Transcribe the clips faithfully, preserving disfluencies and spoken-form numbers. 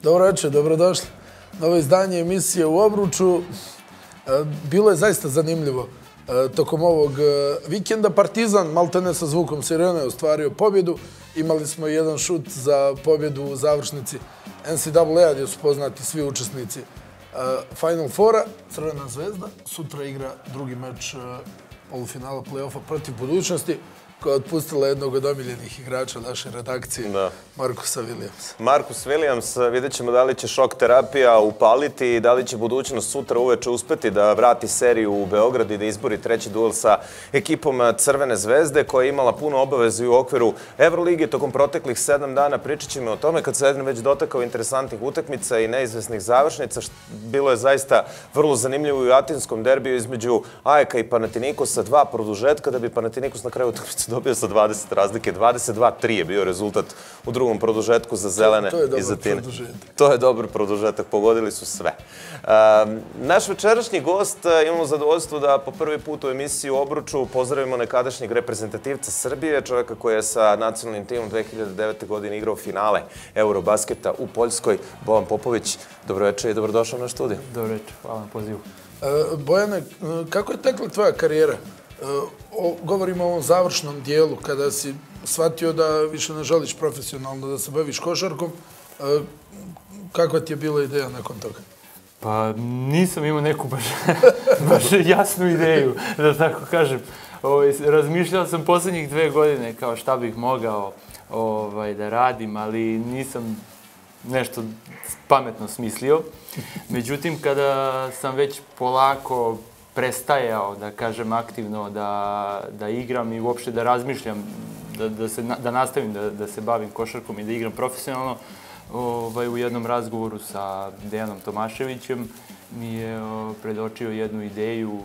Dobro večer, dobrodošli. Novo izdanje emisije U obruču. Bilo je zaista zanimljivo tokom ovog vikenda. Partizan, maltene sa zvukom sirene, je ostvario pobjedu. Imali smo jedan šut za pobjedu u završnici N C A A, gdje su poznati svi učesnici Final Fora. Crvena zvezda sutra igra drugi meč polufinala play-offa protiv Budućnosti, koja je otpustila jednog od omiljenih igrača naše redakcije, Marcusa Williamsa. Marcus Williams, vidjet ćemo da li će šok terapija upaliti i da li će Budućnost sutra uveče uspeti da vrati seriju u Beograd i da izbori treći duel sa ekipom Crvene zvezde, koja je imala puno obaveze u okviru Evrolige tokom proteklih sedam dana. Pričat ćemo o tome kad se jedan već dotakao interesantnih utakmica i neizvesnih završnica. Bilo je zaista vrlo zanimljivo i u atinskom derbiju između A E K-a i Panathinaikosa, dva produžetka, da bi Panathinaikos na kraju utakmice dobio sa dvadeset razlike. dvadeset dva tri je bio rezultat u drugom produžetku za zelene i za Tine. To je dobar produžetak, pogodili su sve. Naš večerašnji gost, imamo zadovoljstvo da po prvi put u emisiji U obruču pozdravimo nekadašnjeg reprezentativca Srbije, čovjeka koji je sa nacionalnim timom dve hiljade devete. godine igrao finale Eurobasketa u Poljskoj. Bojan Popović, dobroveče i dobrodošao na studiju. Dobroveče, hvala na pozivu. Bojane, kako je tekla tvoja karijera? Govorimo o ovom završnom dijelu, kada si shvatio da više ne želiš profesionalno da se baviš košarkom. Kakva ti je bila ideja nakon toga? Pa nisam imao neku baš jasnu ideju, da tako kažem. Razmišljao sam posljednjih dve godine kao šta bih mogao da radim, ali nisam nešto pametno smislio. Međutim, kada sam već polako prestajao, da kažem, aktivno da igram i uopšte da razmišljam, da nastavim da se bavim košarkom i da igram profesionalno, u jednom razgovoru sa Dejanom Tomaševićem mi je predočio jednu ideju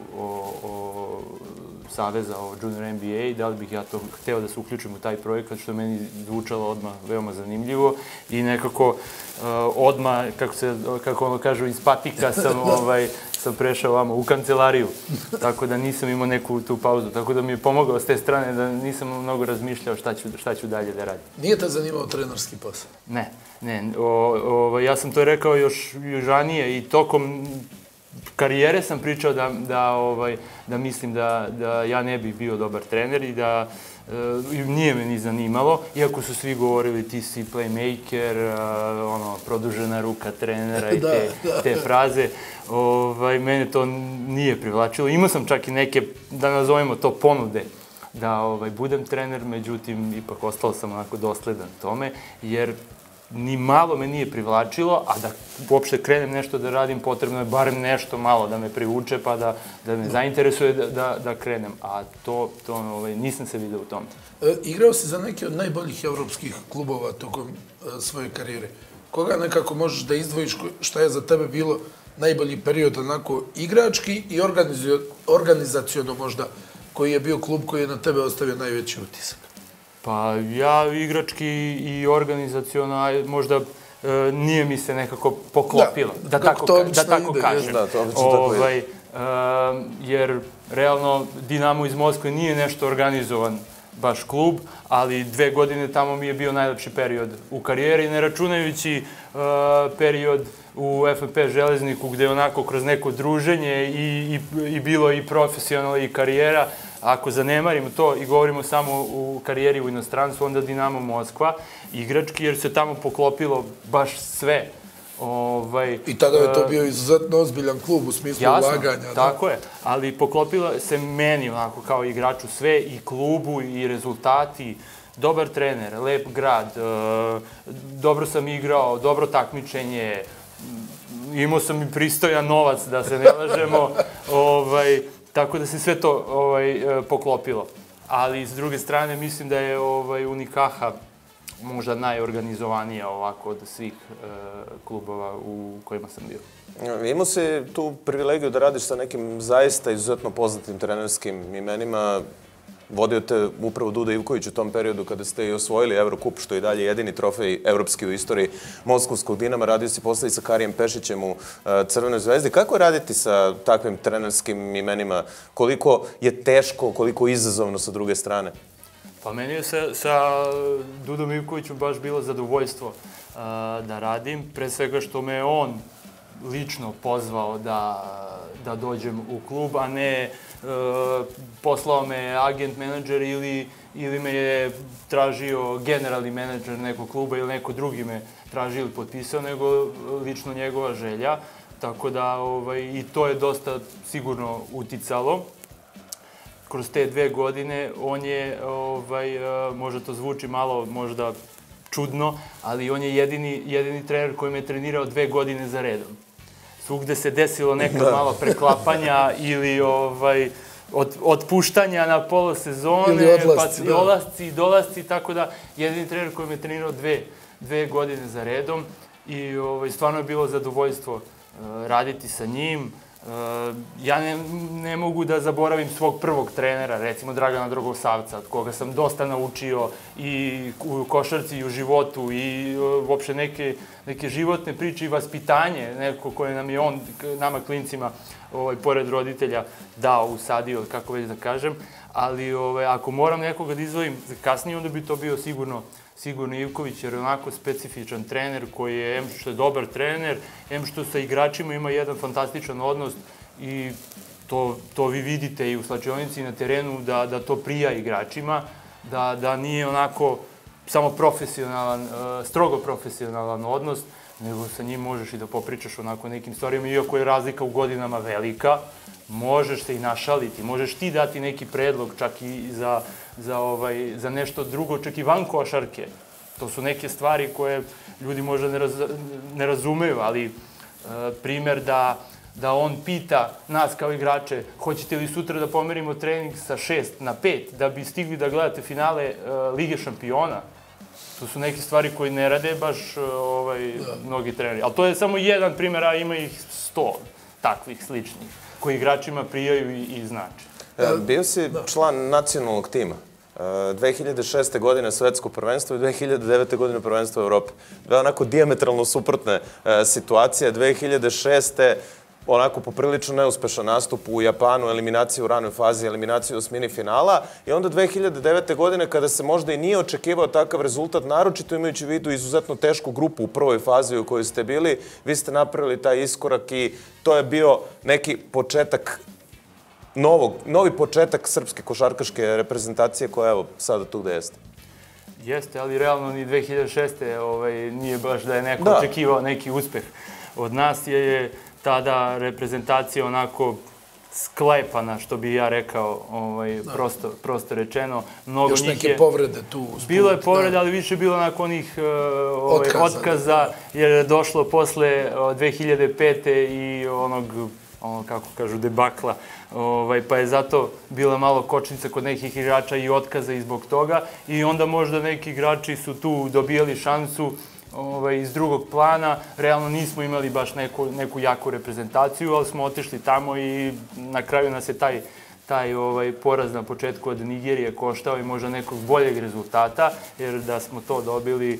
o Saveza, o Junior N B A i da li bih ja to hteo da se uključim u taj projekat, što je meni zvučalo odmah veoma zanimljivo i nekako odmah, kako ono kažu, iz patika sam prešao vamo u kancelariju, tako da nisam imao neku tu pauzu, tako da mi je pomogao s te strane da nisam mnogo razmišljao šta ću dalje da radim. Nije te zanimao trenerski posao? Ne, ne. Ja sam to rekao još ranije i tokom karijere sam pričao da mislim da ja ne bih bio dobar trener i da nije me ni zanimalo, iako su svi govorili ti si playmaker, produžena ruka trenera i te fraze. Mene to nije privlačilo. Imao sam čak i neke, da nazovemo to, ponude da budem trener, međutim, ipak ostao sam onako dosledan tome, jer ni malo me nije privlačilo, a da uopšte krenem nešto da radim, potrebno je barem nešto malo da me privuče, pa da me zainteresuje da krenem, a to nisam se vidio u tome. Igrao si za neke od najboljih evropskih klubova tokom svoje karijere. Koga nekako možeš da izdvojiš, šta je za tebe bilo najbolji period onako igrački i organizaciono možda, koji je bio klub koji je na tebe ostavio najveći utisak? Pa ja igrački i organizaciono možda nije mi se nekako poklopilo, da tako kažem. Jer realno Dinamo iz Moskve nije nešto organizovan baš klub, ali dve godine tamo mi je bio najlepši period u karijeri, ne računajući period u F N P Železniku gde je onako kroz neko druženje i bilo i profesionalno i karijera. Ako zanemarimo to i govorimo samo u karijeri u inostranstvu, onda Dinamo Moskva, igrački, jer se tamo poklopilo baš sve. I tada je to bio izuzetno ozbiljan klub u smislu ulaganja. Jasno, tako je, ali poklopilo se meni onako kao igraču sve, i klubu, i rezultati, dobar trener, lep grad, dobro sam igrao, dobro takmičenje, imao sam i pristojan novac, da se ne lažemo, tako da se sve to poklopilo. Ali s druge strane mislim da je Unicaja možda najorganizovanija ovako od svih klubova u kojima sam bio. Imao si tu privilegiju da radiš sa nekim zaista izuzetno poznatim trenerskim imenima. Vodio te upravo Duda Ivković u tom periodu kada ste i osvojili Evrokup, što je i dalje jedini trofej evropski u istoriji Moskovskog Dinama. Radio si posle i sa Karijem Pešićem u Crvenoj zvezdi. Kako je raditi sa takvim trenerskim imenima? Koliko je teško, koliko izazovno sa druge strane? Pa meni je sa, sa Dudom Ivkovićem baš bilo zadovoljstvo a, da radim, pre svega što me on lično pozvao da, da dođem u klub, a ne a, poslao me agent, menadžer ili, ili me je tražio generalni menadžer nekog kluba ili neko drugi me tražio ili potpisao, nego lično njegova želja. Tako da ovaj, i to je dosta sigurno uticalo. Kroz te dve godine on je, ovaj, možda to zvuči malo možda čudno, ali on je jedini, jedini trener koji me je trenirao dve godine za redom. Svugde se desilo nekad malo preklapanja ili ovaj, od, otpuštanja na polosezone, odlasci, pa i odlasci i dolasci, tako da jedini trener koji me je trenirao dve, dve godine za redom i ovaj, stvarno je bilo zadovoljstvo uh, raditi sa njim. Uh, ja ne, ne mogu da zaboravim svog prvog trenera, recimo Dragana Dragosavca, od koga sam dosta naučio i u košarci i u životu i uh, uopšte neke, neke životne priče i vaspitanje, neko koje nam je on, nama klincima, ovaj, pored roditelja, dao, usadio, kako već da kažem. Ali ovaj, ako moram nekoga da izdvojim za kasnije, onda bi to bio sigurno Sigurno Ivković, jer je onako specifičan trener koji je, em što je dobar trener, em što sa igračima ima jedan fantastičan odnos i to, to vi vidite i u slačionici i na terenu da, da to prija igračima, da, da nije onako samo profesionalan, strogo profesionalan odnos, nego sa njim možeš i da popričaš onako nekim stvarima, iako je razlika u godinama velika, možeš se i našaliti, možeš ti dati neki predlog čak i za, za, ovaj, za nešto drugo, čak i van košarke. To su neke stvari koje ljudi možda ne, raz, ne razumeju, ali e, primer da, da on pita nas kao igrače hoćete li sutra da pomerimo trening sa šest na pet da bi stigli da gledate finale e, Lige šampiona. To su neke stvari koje ne rade baš ovaj, mnogi treneri. Ali to je samo jedan primer, a ima ih sto takvih sličnih koji igračima prijaju i, i znači. Bio si član nacionalnog tima. dve hiljade šeste. godine svetsko prvenstvo i dve hiljade devete. godine prvenstvo Evrope. Dve onako dijametralno suprotne situacije. dve hiljade šeste. onako poprilično neuspešan nastup u Japanu, eliminaciju u ranoj fazi, eliminaciju u osmini finala. I onda dve hiljade devete. godine kada se možda i nije očekivao takav rezultat, naročito imajući u vidu izuzetno tešku grupu u prvoj fazi u kojoj ste bili, vi ste napravili taj iskorak i to je bio neki početak novog, novi početak srpske košarkaške reprezentacije koja je evo sada tu gde jeste. Jeste, ali realno ni dve hiljade šeste. Ovaj, nije baš da je neko da. očekivao neki uspeh. Od nas je tada reprezentacija onako sklepana, što bi ja rekao, ovaj, prosto, prosto rečeno. Mnogo Još neke je, povrede tu. Sput, bilo je povrede, da. ali više bilo nakon onih uh, ovaj, otkaza, otkaza jer je došlo posle uh, dve hiljade pete. i onog, ono, kako kažu, debakla. Ovaj, pa je zato bila malo kočnica kod nekih igrača i otkaza i zbog toga. I onda možda neki igrači su tu dobijali šansu Ovaj, iz drugog plana. Realno nismo imali baš neku, neku jaku reprezentaciju, ali smo otišli tamo i na kraju nas je taj, taj ovaj, poraz na početku od Nigerije koštao i možda nekog boljeg rezultata, jer da smo to dobili...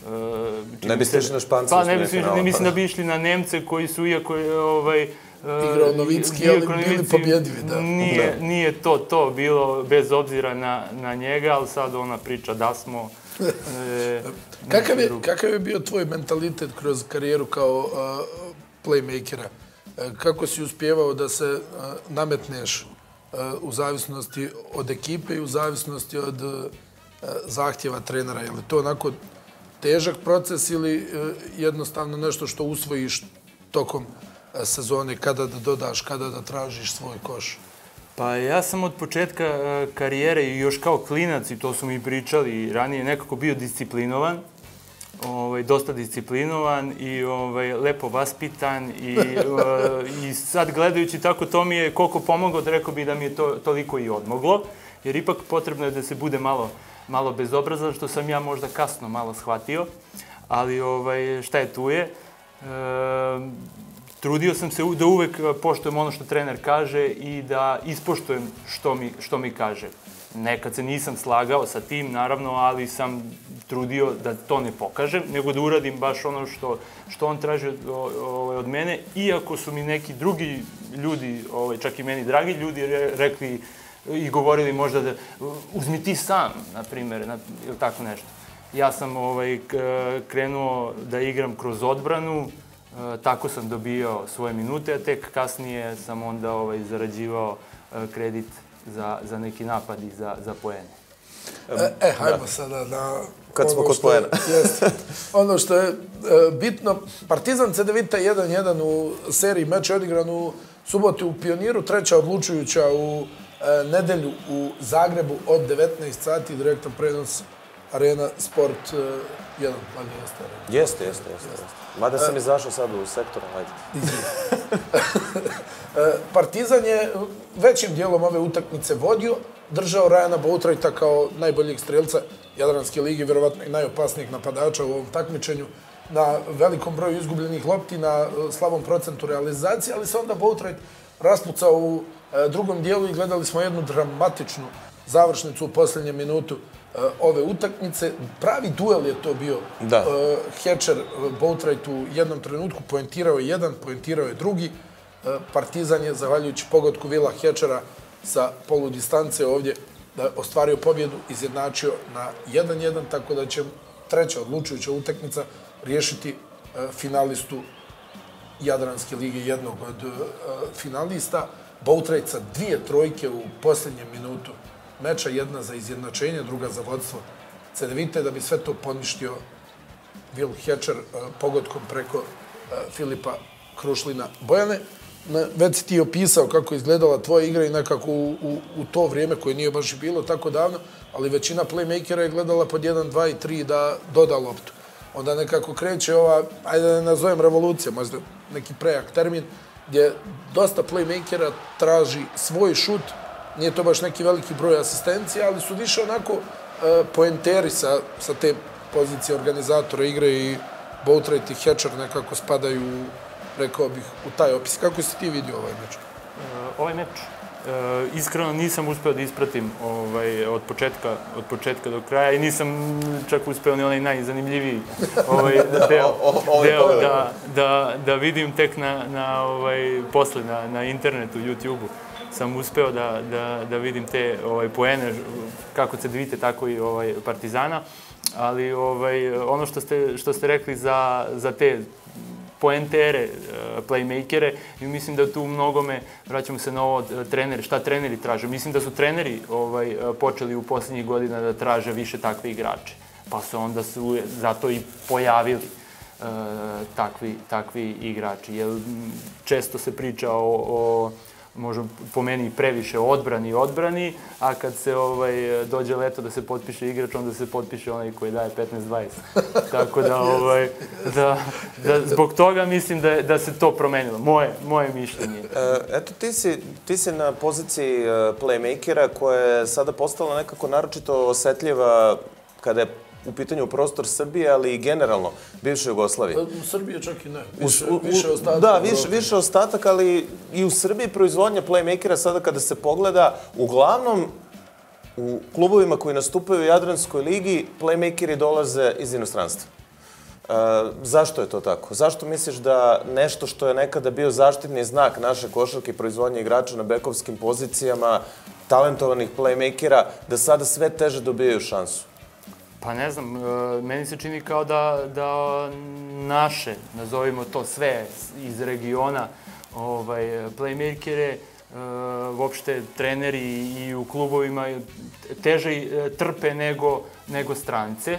Uh, ne biste išli na Špancu? Pa ne, bi, ne mislim da bi išli na Nemce koji su, iako je... Ovaj, igrao Novicki, ali bili pobjedivi, da. Nije, da. nije to to bilo, bez obzira na, na njega, ali sad ona priča da smo... E, kakav, je, kakav je bio tvoj mentalitet kroz karijeru kao uh, playmakera? Uh, kako si uspjevao da se uh, nametneš uh, u zavisnosti od ekipe i u zavisnosti od uh, zahtjeva trenera? Je li to onako težak proces ili uh, jednostavno nešto što usvojiš tokom uh, sezone, kada da dodaš, kada da tražiš svoj koš? Pa ja sam od početka uh, karijere i još kao klinac, i to su mi pričali ranije, nekako bio disciplinovan, ovaj, dosta disciplinovan i ovaj, lepo vaspitan i, uh, i sad gledajući tako to mi je koliko pomoglo, da rekao bi da mi je to toliko i odmoglo, jer ipak potrebno je da se bude malo, malo bezobrazan, što sam ja možda kasno malo shvatio, ali ovaj, šta je tu je. Uh, Trudio sam se da uvek poštujem ono što trener kaže i da ispoštujem što mi, što mi kaže. Nekad se nisam slagao sa tim, naravno, ali sam trudio da to ne pokažem, nego da uradim baš ono što, što on traži od, od mene, iako su mi neki drugi ljudi, čak i meni dragi ljudi, rekli i govorili možda da uzmi ti sam, na primjer, ili tako nešto. Ja sam ovaj, krenuo da igram kroz odbranu, tako sam dobio svoje minute, a tek kasnije sam onda ovaj, zarađivao kredit za, za neki napad i za, za poene. E, e hajmo sada na... Kad smo kod poena. Ono što je e, bitno, Partizan Cedevita jedan jedan u seriji meča odigran u subotu u Pioniru, treća odlučujuća u e, nedelju u Zagrebu od devetnaest sati, direktan prenos Arena Sport jedan. Jeste, jeste, jeste. Mada sam izašao sad u sektoru, hajde. Partizan je većim dijelom ove utakmice vodio, držao Rajana Boutrajta kao najboljeg strelca Jadranske lige, vjerovatno i najopasnijeg napadača u ovom takmičenju, na velikom broju izgubljenih lopti, na slabom procentu realizacije, ali se onda Boutrajt raspucao u drugom dijelu i gledali smo jednu dramatičnu završnicu u posljednjem minutu ove utakmice. Pravi duel je to bio. Da. Hečer Boutrajt u jednom trenutku poentirao je jedan, poentirao je drugi. Partizan je, zahvaljujući pogodku Vila Hečera sa poludistance ovdje, ostvario pobjedu, izjednačio na jedan jedan, tako da će treća odlučujuća utakmica riješiti finalistu Jadranske lige, jednog od finalista. Boutrajt sa dvije trojke u posljednjem minutu meča, jedna za izjednačenje, druga za vodstvo Cedevite, da bi sve to poništio Vil Hečer pogodkom preko Filipa Krušlina. Bojane, već si ti opisao kako je izgledala tvoja igra i nekako u, u, u to vrijeme koje nije baš bilo tako davno, ali većina playmakera je gledala pod jedan, dva i tri da doda loptu. Onda nekako kreće ova, ajde da ne nazovem revolucija, možda neki prejak termin, gdje dosta playmakera traži svoj šut, nije to baš neki veliki broj asistencija, ali su više onako e, poenteri sa, sa te pozicije organizatora igre i Boutrajt i Hečer nekako spadaju, rekao bih, u taj opis. Kako si ti vidio ovaj meč? Uh, ovaj meč? Uh, iskreno nisam uspeo da ispratim ovaj, od, početka, od početka do kraja i nisam čak uspeo ni onaj najzanimljiviji ovaj, deo, deo da, da, da vidim tek na, na, ovaj, posle na, na internetu, YouTube-u. Sam uspeo da, da, da vidim te ovaj, poene, kako Cedevite, tako i ovaj, Partizana. Ali ovaj, ono što ste, što ste rekli za, za te poentere, playmakere, i mislim da tu u mnogome, vraćamo se na ovo, treneri, šta treneri traže. Mislim da su treneri ovaj, počeli u posljednjih godina da traže više takve igrače. Pa se onda su zato i pojavili uh, takvi, takvi igrači. Jer često se priča o, o možda po meni previše odbrani i odbrani, a kad se ovaj, dođe leto da se potpiše igrač, onda se potpiše onaj koji daje petnaest dvadeset. Tako da, ovaj, da, da zbog toga mislim da, da se to promenilo. Moje, moje mišljenje. E, eto, ti si, ti si na poziciji playmakera koja je sada postala nekako naročito osetljiva kada je u pitanju prostor Srbije, ali i generalno bivše Jugoslavije. U Srbiji čak i ne. Više, u, u, više ostatak. Da, više, više ostatak, ali i u Srbiji proizvodnja playmakera sada kada se pogleda, uglavnom u klubovima koji nastupaju u Jadranskoj ligi, playmakeri dolaze iz inostranstva. E, zašto je to tako? Zašto misliš da nešto što je nekada bio zaštitni znak naše košarke i proizvodnje igrača na bekovskim pozicijama, talentovanih playmakera, da sada sve teže dobijaju šansu? Pa ne znam, meni se čini kao da, da naše, nazovimo to sve iz regiona, ovaj, playmakere, uopšte treneri i u klubovima teže trpe nego, nego strance.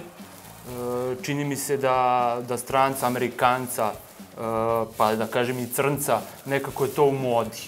Čini mi se da, da stranca, Amerikanca, pa da kažem i crnca, nekako je to u modi.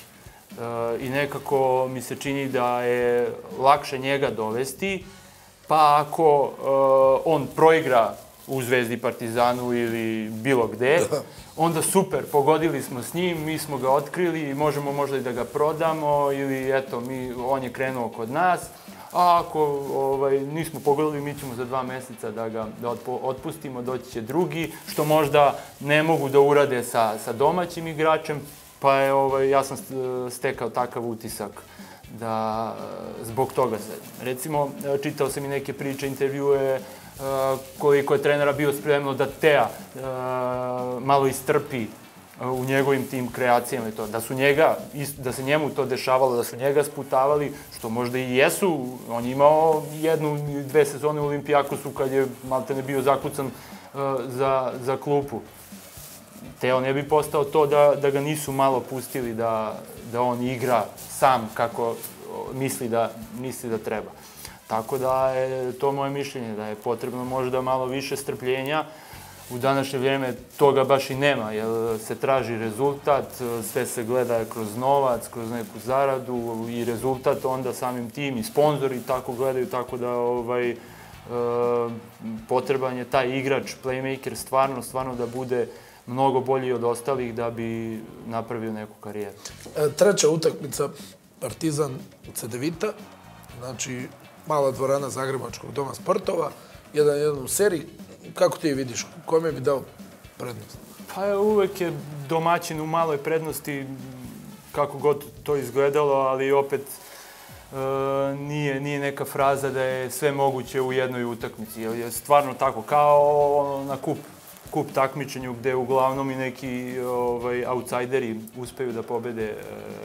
I nekako mi se čini da je lakše njega dovesti, pa ako uh, on proigra u Zvezdi, Partizanu ili bilo gde, onda super, pogodili smo s njim, mi smo ga otkrili i možemo možda i da ga prodamo ili eto, mi, on je krenuo kod nas, a ako ovaj, nismo pogodili, mi ćemo za dva mjeseca da ga da otpustimo, doći će drugi, što možda ne mogu da urade sa, sa domaćim igračem, pa je, ovaj, ja sam stekao takav utisak da zbog toga se. Recimo, čitao sam i neke priče, intervjue koliko je trenera bio spremno da Teja malo istrpi u njegovim tim kreacijama i to. Da su njega, da se njemu to dešavalo, da su njega sputavali, što možda i jesu. On je imao jednu, dve sezone u Olimpijakosu kad je maltene bio zakucan za, za klupu. Te on ne bi postao to da, da ga nisu malo pustili da, da on igra sam kako misli da, misli da treba. Tako da je to moje mišljenje, da je potrebno možda malo više strpljenja. U današnje vrijeme toga baš i nema, jer se traži rezultat, sve se gleda kroz novac, kroz neku zaradu i rezultat onda samim tim i sponzori tako gledaju, tako da ovaj, e, potreban je taj igrač, playmaker, stvarno, stvarno da bude mnogo bolji od ostalih da bi napravio neku karijeru. E, treća utakmica, Partizan Cedevita, znači mala dvorana Zagrebačkog doma sportova, jedan jedan u seriji. Kako ti vidiš, kome bi dao prednost? Pa uvek je domaćin u maloj prednosti, kako god to izgledalo, ali opet e, nije, nije neka fraza da je sve moguće u jednoj utakmici. Je stvarno tako, kao na kup, kup takmičenju gde uglavnom i neki ovaj, outsideri uspeju da pobede e,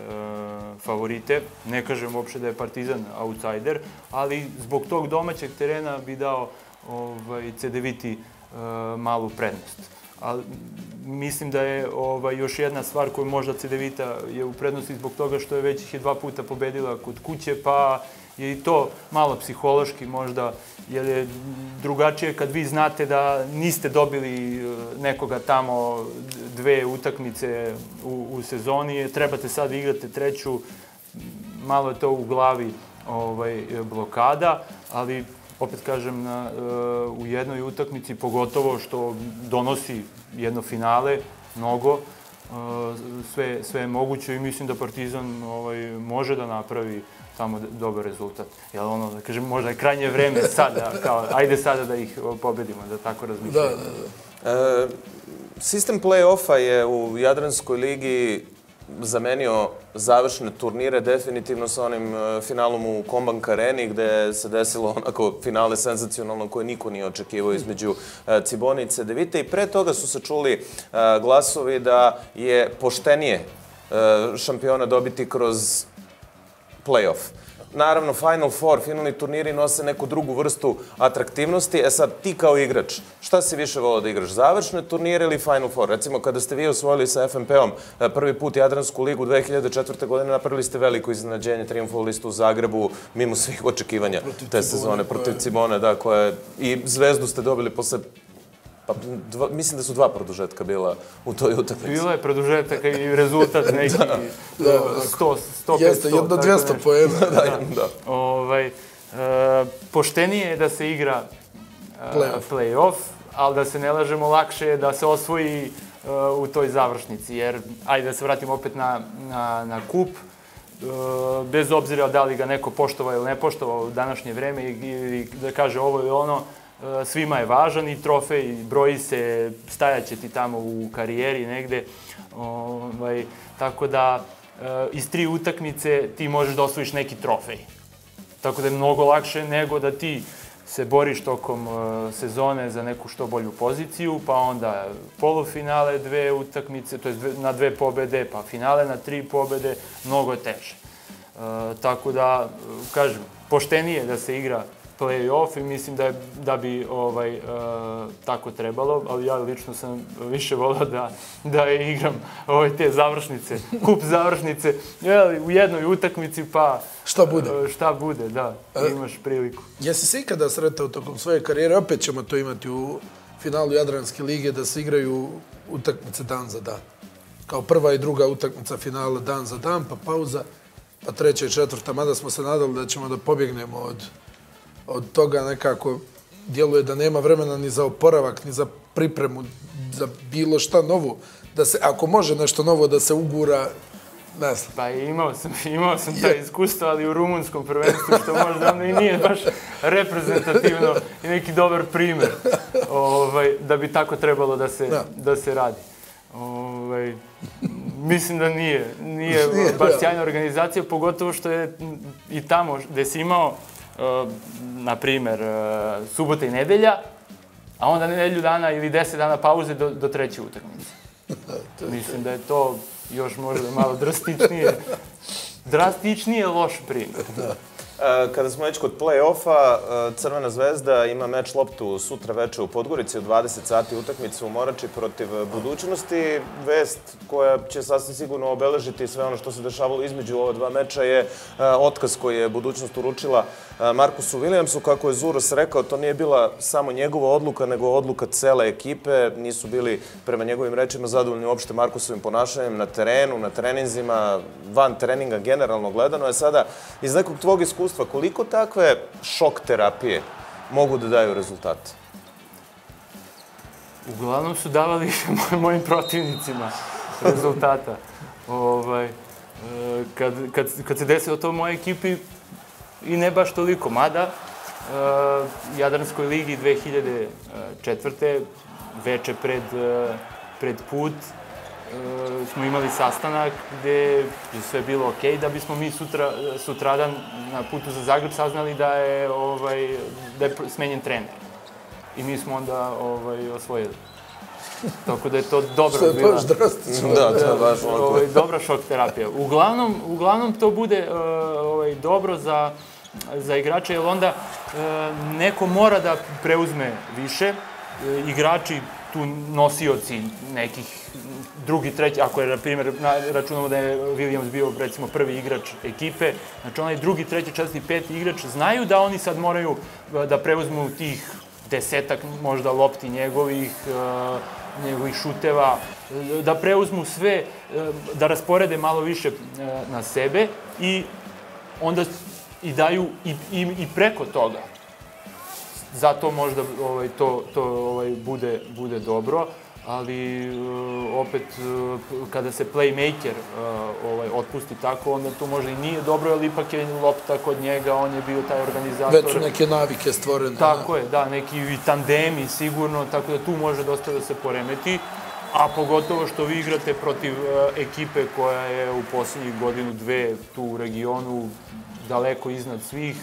favorite. Ne kažem uopšte da je Partizan outsider, ali zbog tog domaćeg terena bi dao ovaj, Cedeviti uh, malu prednost. Ali mislim da je ovaj, još jedna stvar koju možda Cedevita je u prednosti zbog toga što je već ih je dva puta pobedila kod kuće, pa je i to malo psihološki možda, jer je drugačije kad vi znate da niste dobili nekoga tamo dve utakmice u, u sezoni, trebate sad igrate treću, malo je to u glavi ovaj, blokada, ali opet kažem, na, uh, u jednoj utakmici, pogotovo što donosi jedno finale, mnogo, uh, sve, sve je moguće i mislim da Partizan ovaj, može da napravi tamo dobar rezultat. Jel ono, da kažem, možda je krajnje vreme sada, kao, ajde sada da ih pobedimo, da tako razmišljamo. Da, da, da. E, sistem play-offa je u Jadranskoj ligi zamenio završne turnire definitivno sa onim finalom u Kombank Areni gde se desilo onako finale senzacionalno koje niko nije očekivao između Cibone i Cedevite i pre toga su se čuli glasovi da je poštenije šampiona dobiti kroz play-off. Naravno, Final Four, finalni turniri nose neku drugu vrstu atraktivnosti. E sad, ti kao igrač, šta si više volao da igraš? Završne turnire ili Final Four? Recimo, kada ste vi osvojili sa F M P-om prvi put Jadransku ligu dve hiljade četvrte. godine, napravili ste veliko iznenađenje, trijumfovali listu u Zagrebu, mimo svih očekivanja te sezone protiv Cibone, da, koja i Zvezdu ste dobili posle. Pa, dva, mislim da su dva produžetka bila u toj utakmici. Bilo je produžetak i rezultat neki sto, sto, petsto. Jeste, jedno dvjesto poena. Da, da. Ovaj, e, poštenije je da se igra e, play-off, ali da se ne lažemo, lakše je da se osvoji e, u toj završnici. Jer, ajde da se vratimo opet na, na, na kup, e, bez obzira da li ga neko poštovao ili ne poštovao u današnje vreme i, i da kaže ovo ili ono, svima je važan i trofej, broji se, stajaće ti tamo u karijeri negde. Ovaj, tako da iz tri utakmice ti možeš da osvojiš neki trofej. Tako da je mnogo lakše nego da ti se boriš tokom sezone za neku što bolju poziciju, pa onda polufinale dve utakmice, to je na dve pobede, pa finale na tri pobede, mnogo je teže. Tako da, kažem, poštenije da se igra play-off i mislim da, je, da bi ovaj, uh, tako trebalo, ali ja lično sam više volao da, da igram ovaj, te završnice, kup završnice, jeli, u jednoj utakmici pa šta bude, uh, šta bude, da, imaš priliku. Jesi se ikada sretao tokom svoje karijere, opet ćemo to imati u finalu Jadranske lige, da se igraju utakmice dan za dan. Kao prva i druga utakmica finala dan za dan, pa pauza, pa treća i četvrta, mada smo se nadali da ćemo da pobjegnemo od od toga, nekako djeluje da nema vremena ni za oporavak, ni za pripremu, za bilo šta novo. Da se, ako može nešto novo da se ugura, ne znam. Pa imao sam, imao sam taj iskustvo, ali u rumunskom prvenstvu, što možda ono i nije baš reprezentativno i neki dobar primjer, ovaj, da bi tako trebalo da se, da. Da se radi. Ovaj, mislim da nije, nije baš sjajna organizacija, pogotovo što je i tamo gde si imao na primjer, subota i nedelja, a onda nedelju dana ili deset dana pauze do, do treće utakmice. Mislim da je to još možda malo drastičnije, drastičnije loš primjer. Kada smo već kod play-offa, Crvena zvezda ima meč loptu sutra veče u Podgorici u dvadeset sati utakmicu u Morači protiv Budućnosti. Vest koja će sasvim sigurno obeležiti sve ono što se dešavalo između ova dva meča je otkaz koji je Budućnost uručila Markusu Williamsu. Kako je Zuros rekao, to nije bila samo njegova odluka, nego odluka cele ekipe. Nisu bili, prema njegovim rečima, zadovoljni uopšte Markusovim ponašanjem na terenu, na treninzima, van treninga generalno gledano. Je sada iz nekog tvog iskustva koliko takve šok terapije mogu da daju rezultate? Uglavnom su davali mojim protivnicima rezultata. Kad se desilo to u mojoj ekipi, i ne baš toliko, mada Jadranskoj ligi dve hiljade četvrte veče pred put smo imali sastanak gde je sve bilo okej, da bismo mi sutradan na putu za Zagreb saznali da je smenjen trener. I mi smo onda osvojili. Tako da je to dobro bila. Što je baš drastično. Da, to je baš ovako. Dobra šok terapija. Uglavnom to bude dobro za igrače, jer onda neko mora da preuzme više. Igrači, tu nosioci nekih drugi, treći, ako je, na primjer, računamo da je Williams bio, recimo, prvi igrač ekipe, znači onaj drugi, treći, četvrti, peti igrač, znaju da oni sad moraju da preuzmu tih desetak možda lopti njegovih, njegovih šuteva, da preuzmu sve, da rasporede malo više na sebe i onda i daju i preko toga. Zato možda to bude dobro, ali opet kada se playmaker otpusti tako, onda to možda i nije dobro, jer ipak je lopta kod njega, on je bio taj organizator. Već su neke navike stvorene. Tako je, da, neki i tandemi sigurno, tako da tu može dosta da se poremeti, a pogotovo što vi igrate protiv ekipe koja je u posljednjih godinu, dve tu u regionu daleko iznad svih.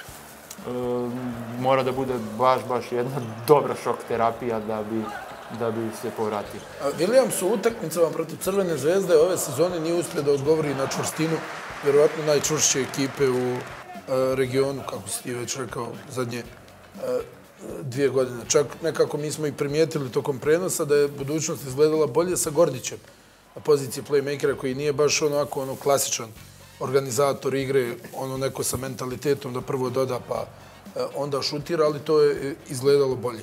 Mora da bude baš, baš jedna dobra šok terapija da bi se povratio. Williams u utakmicama protiv Crvene zvezde ove sezone nije uspio da odgovori na čvrstinu, vjerovatno najčvršće ekipe u regionu, kako si ti već rekao, zadnje dvije godine. Čak nekako mi smo i primijetili tokom prenosa da je Budućnost izgledala bolje sa Gordićem na poziciji playmakera, koji nije baš onako klasičan organizator igre, ono neko sa mentalitetom da prvo doda pa onda šutira, ali to je izgledalo bolje.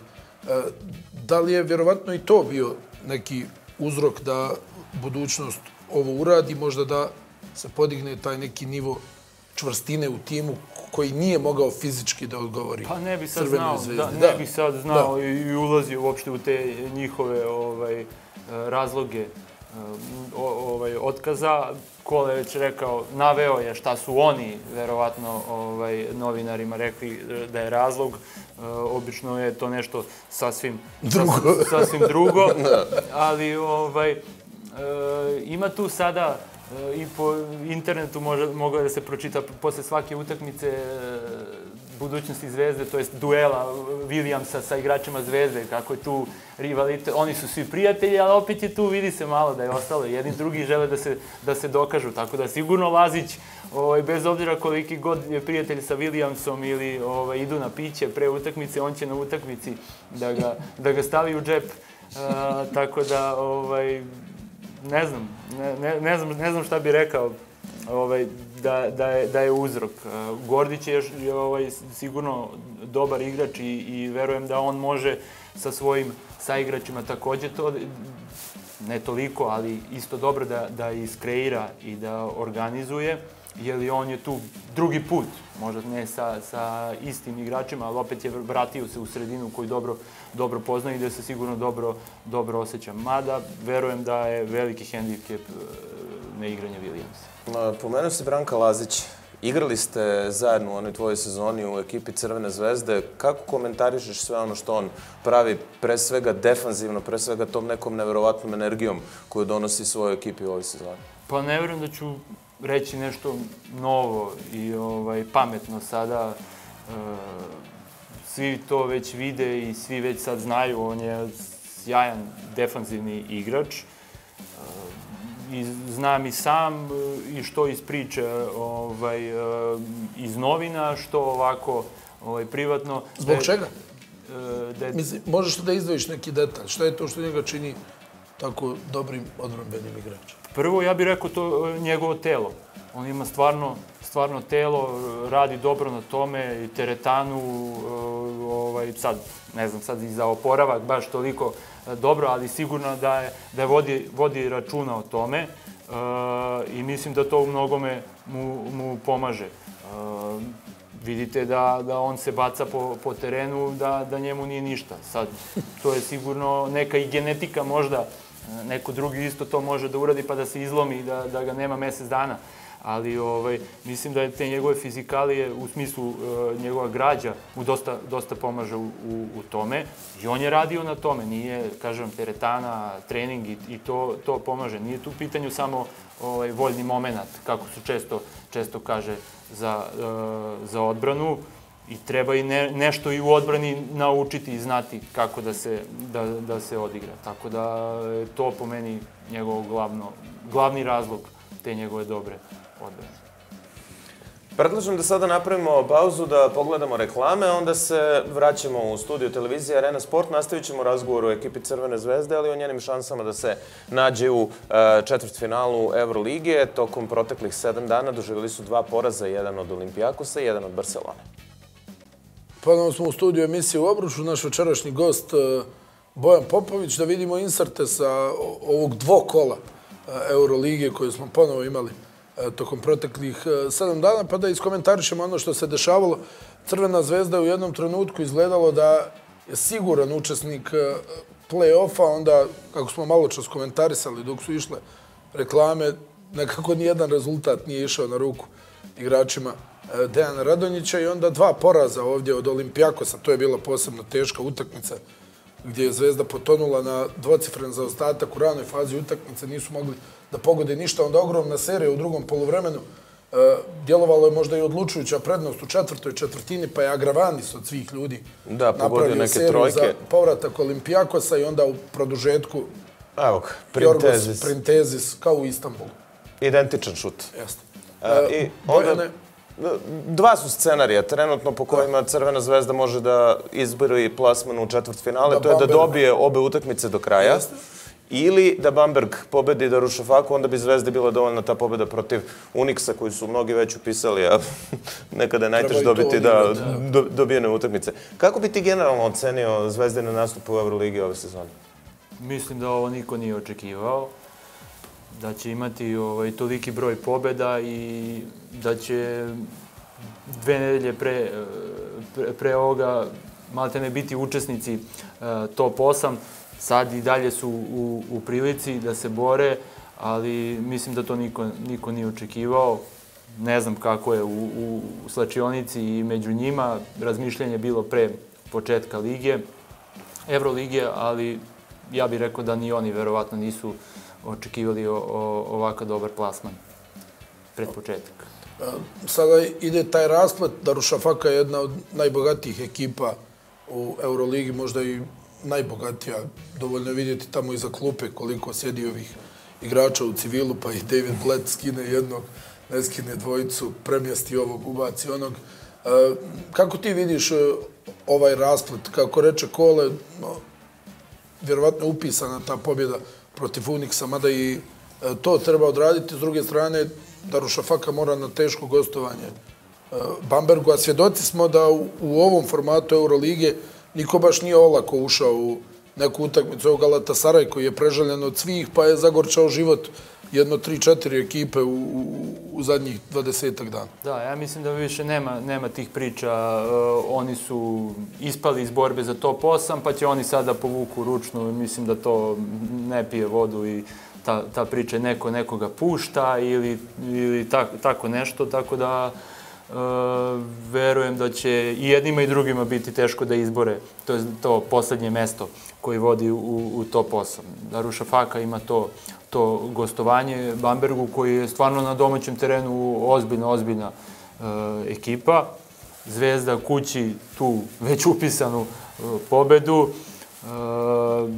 Da li je vjerovatno i to bio neki uzrok da Budućnost ovo uradi, možda da se podigne taj neki nivo čvrstine u timu koji nije mogao fizički da odgovori Crvenoj zvezdi? Pa ne bi sad znao, ne bi sad znao i ulazio uopšte u te njihove razloge otkaza. Kole je već rekao, naveo je šta su oni, verovatno, novinarima rekli da je razlog. Obično je to nešto sasvim drugo. Ali ima tu sada i po internetu moglo je da se pročita posle svake utakmice Budućnosti i Zvezde, to jest duela Williamsa sa igračima Zvezde, kako je tu rivalitet. Oni su svi prijatelji, ali opet je tu, vidi se malo da je ostalo. Jedni drugi žele da se dokažu, tako da sigurno Lazić, bez obzira koliki god je prijatelj sa Williamsom ili idu na piće pre utakmice, on će na utakmici da ga stavi u džep. Tako da, ne znam, ne znam šta bi rekao da je uzrok. Gordić je sigurno dobar igrač i verujem da on može sa svojim saigračima također to, ne toliko, ali isto dobro da iskreira i da organizuje, jer on je tu drugi put, možda ne sa istim igračima, ali opet je vratio se u sredinu koju dobro poznaje i da se sigurno dobro osjeća. Mada, verujem da je veliki hendikep neigranja Williamsa. Pomenuo si Branka Lazića. Igrali ste zajedno u onoj tvojoj sezoni u ekipi Crvene zvezde. Kako komentarišeš sve ono što on pravi, pre svega defanzivno, pre svega tom nekom neverovatnom energijom koju donosi svojoj ekipi u ovoj sezoni? Pa ne vjerujem da ću reći nešto novo i pametno sada. Svi to već vide i svi već sad znaju. On je sjajan defanzivni igrač. i znam i sam i što iz priče ovaj, iz novina, što ovako ovaj, privatno. Zbog čega? De... Mislim, možeš da izdvojiš neki detalj. Šta je to što njega čini tako dobrim odbrambenim igračem? Prvo, ja bih rekao to njegovo telo. On ima stvarno, stvarno telo, radi dobro na tome i teretanu, ovaj, sad, ne znam, sad i za oporavak baš toliko dobro, ali sigurno da je, da je vodi, vodi računa o tome uh, i mislim da to u mnogome mu, mu pomaže. Uh, vidite da, da on se baca po, po terenu, da, da njemu nije ništa. Sad, to je sigurno neka i genetika možda, neko drugi isto to može da uradi pa da se izlomi, da, da ga nema mesec dana. Ali ovaj, mislim da je te njegove fizikalije u smislu uh, njegova građa mu dosta, dosta pomaže u, u, u tome. I on je radio na tome, nije, kažem, teretana, trening i, i to, to pomaže. Nije tu u pitanju samo ovaj, voljni moment, kako su često, često kaže za, uh, za odbranu. I treba i ne, nešto i u odbrani naučiti i znati kako da se, da, da se odigra. Tako da je to po meni njegov glavno, glavni razlog te njegove dobre odbrane. Predlažem da sada napravimo pauzu, da pogledamo reklame, onda se vraćamo u studiju televizije Arena Sport. Nastavit ćemo razgovor o ekipi Crvene zvezde, ali o njenim šansama da se nađe u četvrtfinalu Evrolige. Tokom proteklih sedam dana doživjeli su dva poraza, jedan od Olimpijakosa i jedan od Barcelone. Ponovno smo u studiju emisije U obruču, naš večerašnji gost Bojan Popović, da vidimo inserte sa ovog dvokola Euroligije koje smo ponovo imali tokom proteklih sedam dana, pa da iskomentarišemo ono što se dešavalo. Crvena zvezda je u jednom trenutku izgledalo da je siguran učesnik play-offa, onda, kako smo malo čas komentarisali dok su išle reklame, nekako nijedan rezultat nije išao na ruku igračima Dejana Radonjića i onda dva poraza ovdje od Olimpijakosa. To je bila posebno teška utakmica gdje je Zvezda potonula na dvocifren zaostatak u ranoj fazi utakmice, nisu mogli da pogode ništa. Onda ogromna serija u drugom poluvremenu. Djelovalo je možda i odlučujuća prednost u četvrtoj četvrtini, pa je Agravanis od svih ljudi da, napravio seriju za povratak Olimpijakosa i onda u produžetku Evo, Jorgos Printezis kao u Istanbulu. Identičan šut. Jeste. I onda... Dva su scenarija trenutno po kojima Crvena zvezda može da izbori plasman u četvrtfinale. To je da dobije obe utakmice do kraja. Ili da Bamberg pobedi Darušafaku, onda bi Zvezdi bila dovoljna ta pobeda protiv Uniksa, koji su mnogi već upisali, a nekada je najteže dobiti da dobijene utakmice. Kako bi ti generalno ocenio Zvezdine nastupe u Euroligi ove sezone? Mislim da ovo niko nije očekivao. Da će imati ovaj, toliki broj pobjeda i da će dve nedelje pre, pre, pre ovoga maltene biti učesnici uh, top osam. Sad i dalje su u, u prilici da se bore, ali mislim da to niko, niko nije očekivao. Ne znam kako je u, u slačionici i među njima. Razmišljanje je bilo pre početka lige, Evrolige, ali ja bih rekao da ni oni verovatno nisu očekivali o, o, ovakav dobar plasman pred početak. Sada ide taj rasplet. Darušafaka je jedna od najbogatijih ekipa u Euroligi, možda i najbogatija. Dovoljno je vidjeti tamo iza klupe koliko sjedi ovih igrača u civilu, pa i David Blatt skine jednog, ne skine dvojicu, premjesti ovog, ubaci onog. Kako ti vidiš ovaj rasplet? Kako reče Kole, no, vjerovatno je upisana ta pobjeda protiv Uniksa, mada i to treba odraditi. S druge strane, Darušafaka mora na teško gostovanje Bambergu, a svjedoci smo da u, u ovom formatu Eurolige niko baš nije olako ušao u neku utakmicu. Evo Galatasaraj koji je prežaljen od svih, pa je zagorčao život jedno tri četiri ekipe u, u, u zadnjih dvadesetak dana. Da, ja mislim da više nema, nema tih priča. Uh, oni su ispali iz borbe za top osam, pa će oni sada povuku ručnu. Mislim da to ne pije vodu i ta, ta priča neko nekoga pušta ili, ili tak, tako nešto. Tako da uh, verujem da će i jednima i drugima biti teško da izbore. To je to posljednje mesto koji vodi u, u top osam. Darušafaka ima to to gostovanje Bambergu koji je stvarno na domaćem terenu ozbiljna, ozbiljna e, ekipa. Zvezda kući tu već upisanu e, pobedu. E,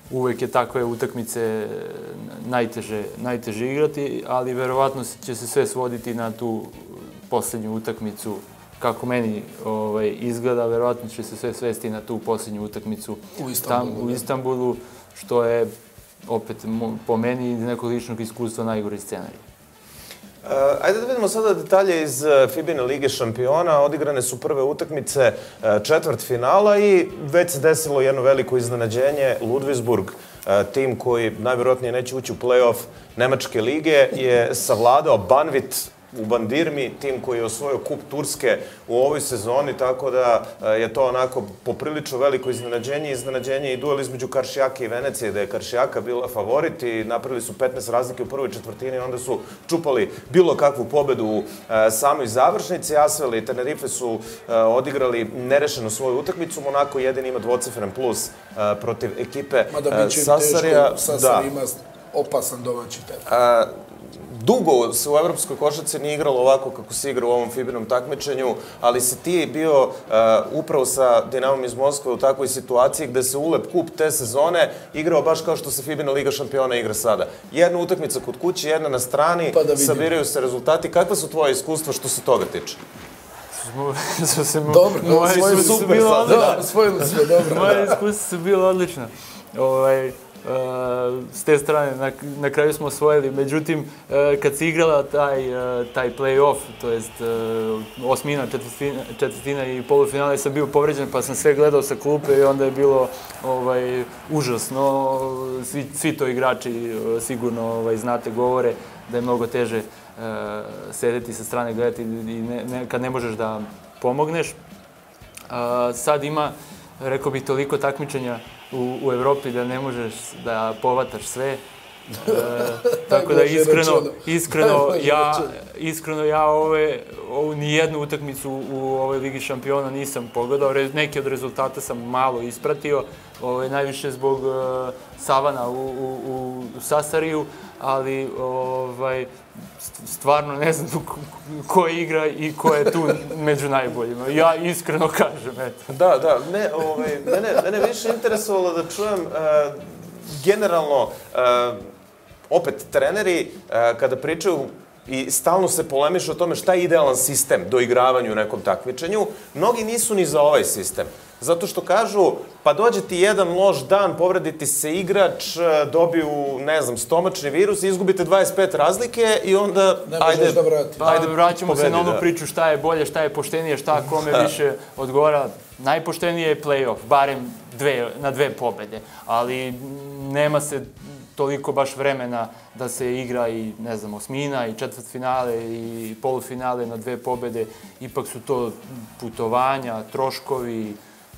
uvek je takve utakmice najteže, najteže igrati, ali verovatno će se sve svoditi na tu posljednju utakmicu. Kako meni ovaj, izgleda, verovatno će se sve svesti na tu posljednju utakmicu u Istanbulu, tam, u Istanbulu, što je opet po meni iz nekog ličnog iskustva najgori scenarij. Uh, ajde da vidimo sada detalje iz FIBA-ine Lige šampiona. Odigrane su prve utakmice uh, četvrt finala i već se desilo jedno veliko iznenađenje. Ludwigsburg, uh, tim koji najvjerojatnije neće ući u play-off Nemačke lige, je savladao Banvit u Bandirmi, tim koji je osvojio kup Turske u ovoj sezoni, tako da je to onako poprilično veliko iznenađenje. Iznenađenje i duel između Karšijake i Venecije, da je Karšijaka bila favorit i napravili su petnaest razlike u prvoj četvrtini, onda su čupali bilo kakvu pobedu u samoj završnici. Asvel i Tenerife su odigrali nerešeno svoju utakmicu. Monako jedin ima dvocifren plus protiv ekipe Sasarija. Mada biće teško, Sasar ima opasan domaći teren. Dugo se u evropskoj košarci nije igralo ovako kako se igra u ovom FIBA-inom takmičenju, ali si ti bio uh, upravo sa Dinamom iz Moskve u takvoj situaciji gde se ulep kup te sezone igrao baš kao što se FIBA-ina Liga šampiona igra sada. Jedna utakmica kod kuće, jedna na strani, pa sabiraju se rezultati. Kakva su tvoje iskustva što se toga tiče? Dobro, svoje su bile odlične. Osvojili smo, dobro. Moje iskustva su bile odlične. Ovaj, Uh, s te strane, na, na kraju smo osvojili. Međutim, uh, kad se igrala taj, uh, taj play-off, to jest uh, osmina, četvrtina, četvrtina i polufinale, sam bio povređen, pa sam sve gledao sa klupe i onda je bilo ovaj, užasno. Svi, svi to igrači uh, sigurno ovaj, znate, govore da je mnogo teže uh, sedeti sa strane, gledati i ne, ne, kad ne možeš da pomogneš. Uh, sad ima, rekao bih, toliko takmičenja u, u Evropi da ne možeš da povataš sve. E, tako da iskreno, iskreno ja, iskreno ja ove, ovu nijednu utakmicu u ovoj Ligi šampiona nisam pogledao. Neki od rezultata sam malo ispratio, ovaj, najviše zbog uh, Savana u, u, u Sasariju, ali ovaj, stvarno ne znam ko igra i ko je tu među najboljima. Ja iskreno kažem, eto. Da, da, ne, ovaj, mene, mene više interesovalo da čujem uh, generalno, uh, opet, treneri uh, kada pričaju i stalno se polemišu o tome šta je idealan sistem do igravanju u nekom takmičenju, mnogi nisu ni za ovaj sistem. Zato što kažu, pa dođe ti jedan loš dan, povredi ti se igrač, dobiju, ne znam, stomačni virus i izgubite dvadeset pet razlike i onda, ne ajde, da vrati. Pa, ajde, vraćamo pobedi, se na onu da. priču šta je bolje, šta je poštenije, šta kome više odgovara. Najpoštenije je play-off, barem dve, na dve pobede, ali nema se toliko baš vremena da se igra i, ne znam, osmina i četvrtfinale i polufinale na dve pobede. Ipak su to putovanja, troškovi,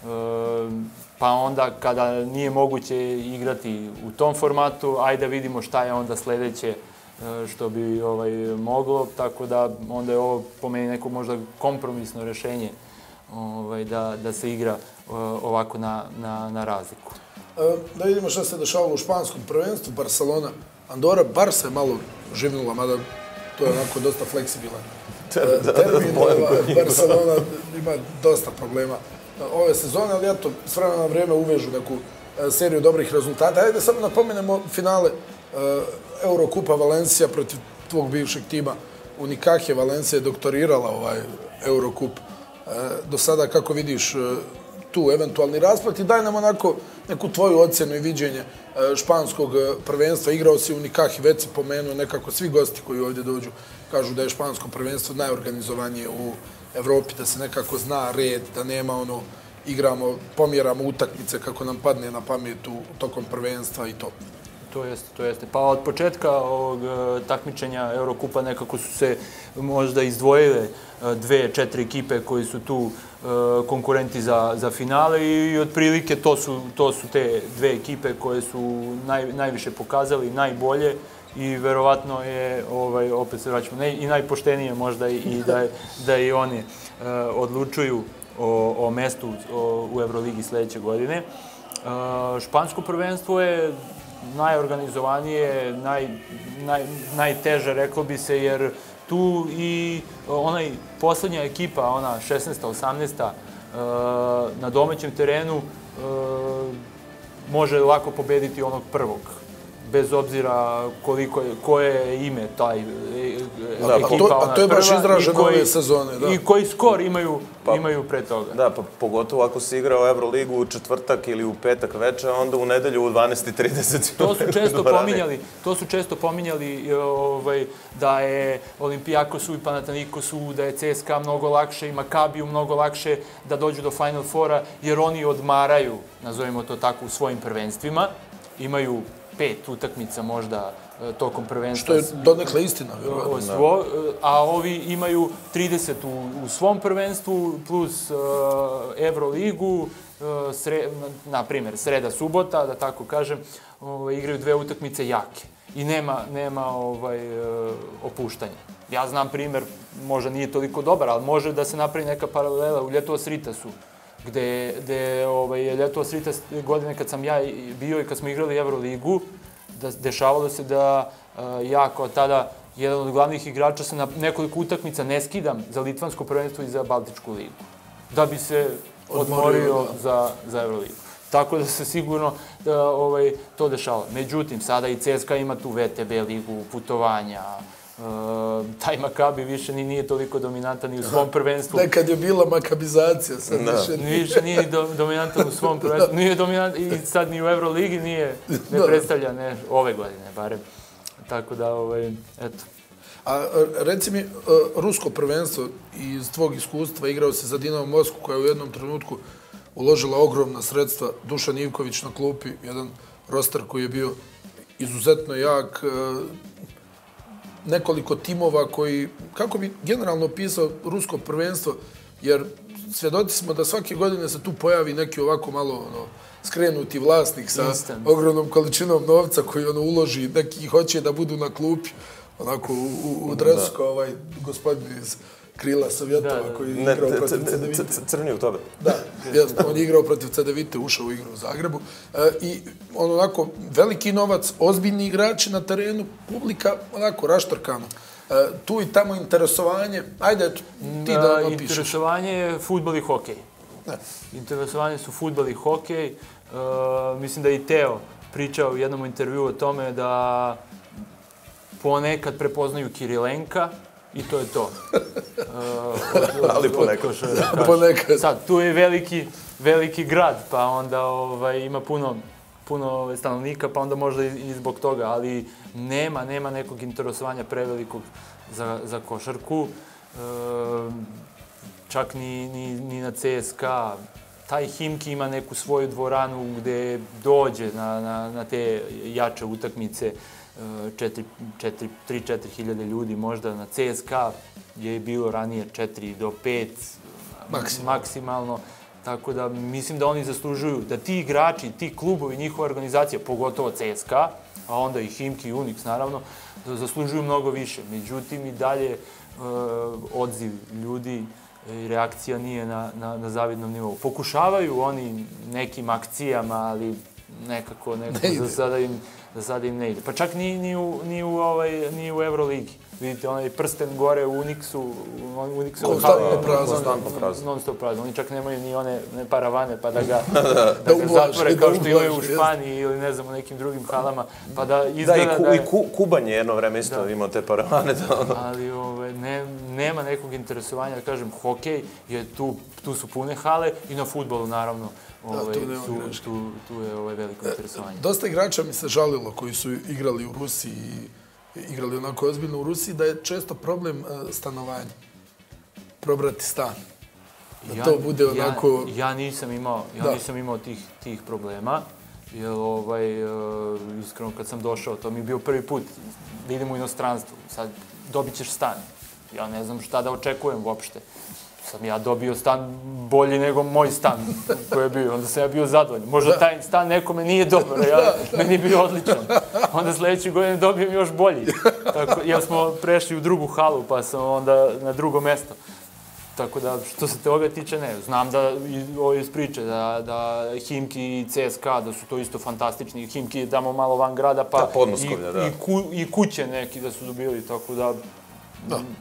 pa onda kada nije moguće igrati u tom formatu, ajde da vidimo šta je onda sledeće što bi ovaj, moglo, tako da onda je ovo po meni neko možda kompromisno rešenje ovaj, da, da se igra ovako na, na, na razliku. Da vidimo šta se dešavalo u španskom prvenstvu, Barcelona, Andora, Barsa je malo živnula, mada to je onako dosta fleksibilan termin. Barcelona ima dosta problema ove sezone, ali eto, s vremena na vrijeme uvežu neku seriju dobrih rezultata. Ajde samo napomenemo finale Eurokupa Valencija protiv tvog bivšeg tima Unicaje. Valencija je doktorirala ovaj Eurokup. Do sada, kako vidiš tu eventualni rasplet i daj nam onako neku tvoju ocjenu i viđenje španskog prvenstva. Igrao si Unicaje, već si pomenuo, nekako svi gosti koji ovdje dođu kažu da je špansko prvenstvo najorganizovanije u Evropi, da se nekako zna red, da nema ono, igramo, pomjeramo utakmice kako nam padne na pamet u tokom prvenstva i to. To jeste, to jeste. Pa od početka ovog takmičenja Eurokupa nekako su se možda izdvojile dve, četiri ekipe koji su tu konkurenti za, za finale i otprilike to su, to su te dve ekipe koje su naj, najviše pokazali, najbolje i verovatno je, ovaj, opet se vraćamo, ne, i najpoštenije možda i da, da i oni uh, odlučuju o, o mestu o, u Euroligi sljedeće godine. Uh, špansko prvenstvo je najorganizovanije, naj, naj, najteže, reklo bi se, jer tu i onaj poslednja ekipa, ona šesnaesta, osamnaesta, uh, na domaćem terenu, uh, može lako pobediti onog prvog. Bez obzira koliko je, koje je ime taj da, ekipa, a to, a to je baš izraženo ove sezone. Da. I koji skor imaju, pa, imaju pre toga. Da, pa pogotovo ako si igrao Euroligu u četvrtak ili u petak veče, onda u nedelju u dvanaest i trideset. To su često pominjali, to su često pominjali ovaj, da je Olimpijakosu i Panathinaikosu, da je C S K A mnogo lakše i Makabiju mnogo lakše da dođu do Final Fora, jer oni odmaraju, nazovimo to tako, u svojim prvenstvima. Imaju pet utakmica možda tokom prvenstva. Što je donekle istina, vjerovatno. A ovi imaju trideset u, u svom prvenstvu, plus uh, Euroligu, uh, sre, na primjer, sreda, subota, da tako kažem, ovaj, igraju dve utakmice jake. I nema, nema ovaj, uh, opuštanja. Ja znam primjer, možda nije toliko dobar, ali može da se napravi neka paralela u Ljetos Ritasu, gde, gde ovaj, Ljetos Ritas godine kad sam ja bio i kad smo igrali Euroligu, da, dešavalo se da uh, ja kao tada jedan od glavnih igrača se na nekoliko utakmica ne skidam za Litvansko prvenstvo i za Baltičku ligu, da bi se odmorio za, za Euroligu. Tako da se sigurno da, ovaj, to dešava. Međutim, sada i C S K A ima tu V T B ligu, putovanja, Uh, taj Makabi više ni, nije toliko dominantan ni u svom prvenstvu. Nekad je bila makabizacija, sad no. više nije. Više nije do, dominantan u svom prvenstvu. Nije dominantan i sad ni u Euroligi nije, ne predstavlja, ne, ove godine barem. Tako da, ovaj, eto. A reci mi, rusko prvenstvo iz tvog iskustva, igrao se za Dinamo Moskvu koja je u jednom trenutku uložila ogromna sredstva, Dušan Ivković na klupi, jedan roster koji je bio izuzetno jak, nekoliko timova koji, kako bi generalno opisao rusko prvenstvo, jer svjedoci smo da svake godine se tu pojavi neki ovako malo ono, skrenuti vlasnik sa Instant. ogromnom količinom novca koji ono uloži, neki hoće da budu na klupi, onako u, u, u dresu kao ovaj gospodin iz Krila Sovjetova koji je igrao protiv Cedevite. Crni u tobe. Da, on je igrao protiv Cedevite, ušao u igru u Zagrebu. I on onako, veliki novac, ozbiljni igrači na terenu, publika onako raštrkano. Tu i tamo interesovanje, ajde ti da opišeš. Interesovanje je fudbal i hokej. Interesovanje su fudbal i hokej. Mislim da je i Teo pričao u jednom intervju o tome da ponekad prepoznaju Kirilenka, i to je to. Uh, Ali ponekad. ponekad. Sad, tu je veliki, veliki grad, pa onda ovaj, ima puno, puno stanovnika, pa onda možda i, i zbog toga, ali nema, nema nekog interesovanja prevelikog za, za košarku. Uh, čak ni, ni, ni na C S K A. Taj Himki ima neku svoju dvoranu gde dođe na, na, na te jače utakmice. tri četiri hiljade ljudi možda, na C S K A je bilo ranije četiri do pet maksimalno. maksimalno. Tako da mislim da oni zaslužuju, da ti igrači, ti klubovi, njihova organizacija, pogotovo C S K A, a onda i Himki i Unix naravno, zaslužuju mnogo više. Međutim i dalje uh, odziv ljudi i reakcija nije na, na, na zavidnom nivou. Pokušavaju oni nekim akcijama, ali nekako, nekako za sada im za sada im ne ide. Pa čak ni, ni, u, ni, u, ovaj, ni u Euroligi. Vidite, onaj prsten gore u Unixu, Unixu konstantno prazan. Non stop prazan. Oni čak nemaju ni one ne paravane, pa da ga, da ga zatvore kao što imaju u Španiji ili ne znam, u nekim drugim halama, pa da izgleda da... Da, i, ku, da je... i ku, Kuban je jedno vreme isto da. imao te paravane. Da ono. Ali ovaj, ne, nema nekog interesovanja, da kažem, hokej je tu, tu su pune hale i na fudbalu naravno. Ovaj, da, tu, tu, tu, tu je ovaj veliko interesovanje. Dosta igrača mi se žalilo koji su igrali u Rusiji i igrali onako ozbiljno u Rusiji, da je često problem stanovanja. Probrati stan. Da ja, to bude onako... Ja, ja nisam imao, ja da. nisam imao tih, tih problema. Jer, ovaj, uh, iskreno, kad sam došao, to mi je bio prvi put da idem u inostranstvo. Sad dobit ćeš stan. Ja ne znam šta da očekujem uopšte. Sam ja dobio stan bolji nego moj stan koji je bio. Onda sam ja bio zadovoljan. Možda taj stan nekome nije dobar, ja, meni je bio odličan. Onda sljedeće godine dobijem još bolji. Tako, jer smo prešli u drugu halu, pa sam onda na drugo mesto. Tako da, što se toga tiče, ne. Znam da, ovo iz priče, da, da Himki i C S K A, da su to isto fantastični. Himki je tamo malo van grada, pa da, i, da. I, ku, i kuće neki da su dobili, tako da... Da.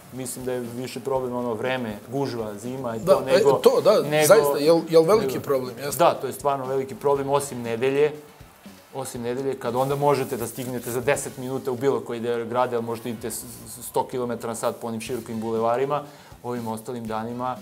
mislim da je više problem ono vreme, gužva, zima i to Da, nego... e, to, da, nego- zaista, je li veliki nego- problem, jeste? Da, to je stvarno veliki problem, osim nedelje, osim nedelje, kad onda možete da stignete za deset minuta u bilo koji deo grada, ali možete idete s- s- sto kilometara na sat po onim širokim bulevarima, ovim ostalim danima,